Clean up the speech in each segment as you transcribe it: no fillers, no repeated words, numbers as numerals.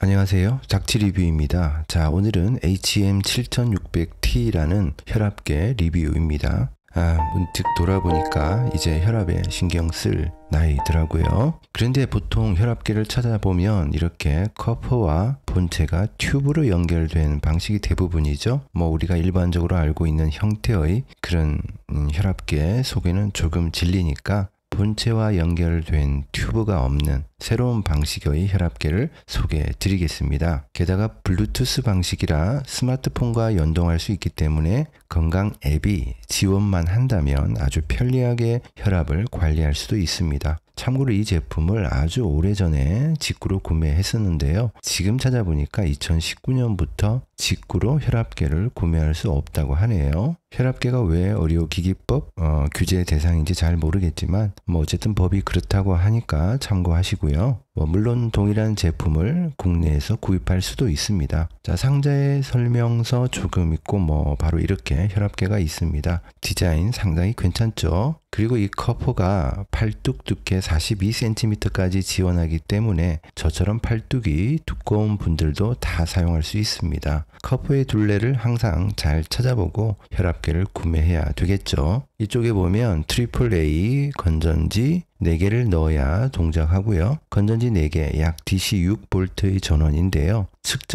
안녕하세요. 작티 리뷰입니다. 자, 오늘은 HM7600T라는 혈압계 리뷰입니다. 문득 돌아보니까 이제 혈압에 신경 쓸 나이더라고요. 그런데 보통 혈압계를 찾아보면 이렇게 커퍼와 본체가 튜브로 연결된 방식이 대부분이죠. 우리가 일반적으로 알고 있는 형태의 그런 혈압계 속에는 조금 질리니까 본체와 연결된 튜브가 없는 새로운 방식의 혈압계를 소개해 드리겠습니다. 게다가 블루투스 방식이라 스마트폰과 연동할 수 있기 때문에 건강 앱이 지원만 한다면 아주 편리하게 혈압을 관리할 수도 있습니다. 참고로 이 제품을 아주 오래전에 직구로 구매했었는데요. 지금 찾아보니까 2019년부터 직구로 혈압계를 구매할 수 없다고 하네요. 혈압계가 왜 의료기기법 규제 대상인지 잘 모르겠지만 어쨌든 법이 그렇다고 하니까 참고하시고요. 물론 동일한 제품을 국내에서 구입할 수도 있습니다. 자, 상자에 설명서 조금 있고 바로 이렇게 혈압계가 있습니다. 디자인 상당히 괜찮죠? 그리고 이 커퍼가 팔뚝 두께 42cm까지 지원하기 때문에 저처럼 팔뚝이 두꺼운 분들도 다 사용할 수 있습니다. 커퍼의 둘레를 항상 잘 찾아보고 혈압계를 구매해야 되겠죠. 이쪽에 보면 AAA 건전지 4개를 넣어야 동작하고요. 건전지 4개 약 DC 6V의 전원인데요.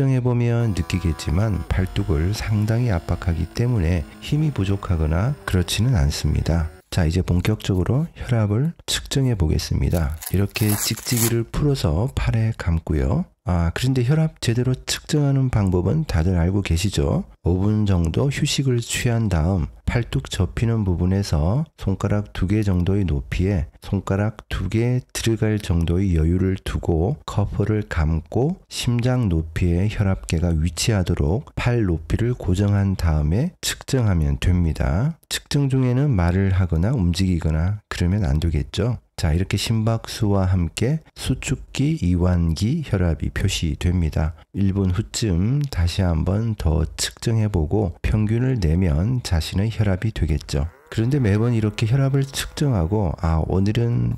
측정해보면 느끼겠지만 팔뚝을 상당히 압박하기 때문에 힘이 부족하거나 그렇지는 않습니다. 자, 이제 본격적으로 혈압을 측정해 보겠습니다. 이렇게 찍찍이를 풀어서 팔에 감고요. 그런데 혈압 제대로 측정하는 방법은 다들 알고 계시죠? 5분 정도 휴식을 취한 다음 팔뚝 접히는 부분에서 손가락 2개 정도의 높이에 손가락 2개 들어갈 정도의 여유를 두고 커퍼를 감고 심장 높이에 혈압계가 위치하도록 팔 높이를 고정한 다음에 측정하면 됩니다. 측정 중에는 말을 하거나 움직이거나 그러면 안 되겠죠? 자, 이렇게 심박수와 함께 수축기, 이완기 혈압이 표시됩니다. 1분 후쯤 다시 한번 더 측정해보고 평균을 내면 자신의 혈압이 되겠죠. 그런데 매번 이렇게 혈압을 측정하고 오늘은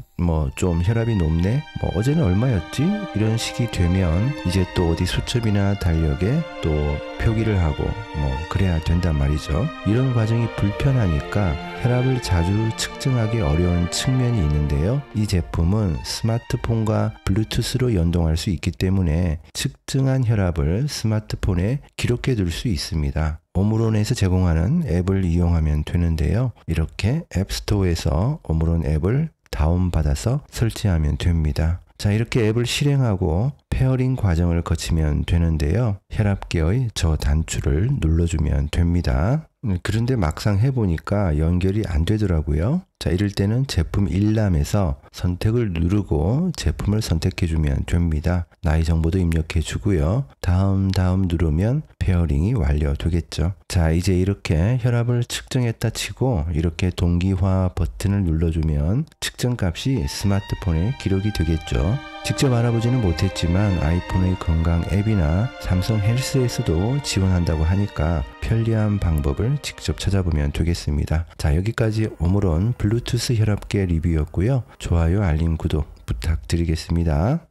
좀 혈압이 높네? 어제는 얼마였지? 이런 식이 되면 이제 또 어디 수첩이나 달력에 또 표기를 하고 그래야 된단 말이죠. 이런 과정이 불편하니까 혈압을 자주 측정하기 어려운 측면이 있는데요. 이 제품은 스마트폰과 블루투스로 연동할 수 있기 때문에 측정한 혈압을 스마트폰에 기록해 둘 수 있습니다. 오므론에서 제공하는 앱을 이용하면 되는데요. 이렇게 앱스토어에서 오므론 앱을 다운받아서 설치하면 됩니다. 자, 이렇게 앱을 실행하고 페어링 과정을 거치면 되는데요. 혈압계의 저 단추를 눌러주면 됩니다. 그런데 막상 해보니까 연결이 안 되더라고요. 자, 이럴 때는 제품 일람에서 선택을 누르고 제품을 선택해주면 됩니다. 나이 정보도 입력해 주고요. 다음 누르면 페어링이 완료되겠죠. 자, 이제 이렇게 혈압을 측정했다 치고 이렇게 동기화 버튼을 눌러주면 측정값이 스마트폰에 기록이 되겠죠. 직접 알아보지는 못했지만 아이폰의 건강 앱이나 삼성 헬스에서도 지원한다고 하니까 편리한 방법을 직접 찾아보면 되겠습니다. 자, 여기까지 오므론 블루투스 혈압계 리뷰였고요. 좋아요, 알림, 구독 부탁드리겠습니다.